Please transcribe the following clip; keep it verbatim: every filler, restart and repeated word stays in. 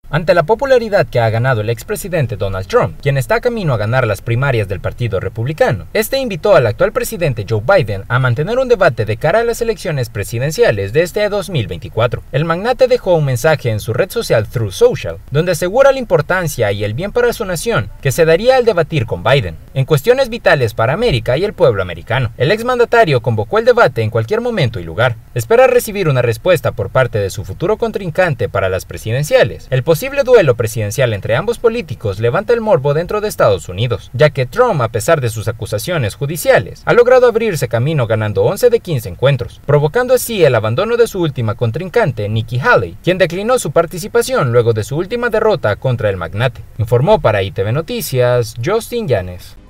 Ante la popularidad que ha ganado el expresidente Donald Trump, quien está camino a ganar las primarias del Partido Republicano, este invitó al actual presidente Joe Biden a mantener un debate de cara a las elecciones presidenciales de este dos mil veinticuatro. El magnate dejó un mensaje en su red social Truth Social, donde asegura la importancia y el bien para su nación que se daría al debatir con Biden, en cuestiones vitales para América y el pueblo americano. El exmandatario convocó el debate en cualquier momento y lugar. Espera recibir una respuesta por parte de su futuro contrincante para las presidenciales. El El posible duelo presidencial entre ambos políticos levanta el morbo dentro de Estados Unidos, ya que Trump, a pesar de sus acusaciones judiciales, ha logrado abrirse camino ganando once de quince encuentros, provocando así el abandono de su última contrincante, Nikki Haley, quien declinó su participación luego de su última derrota contra el magnate. Informó para I T V Noticias, Justin Yanes.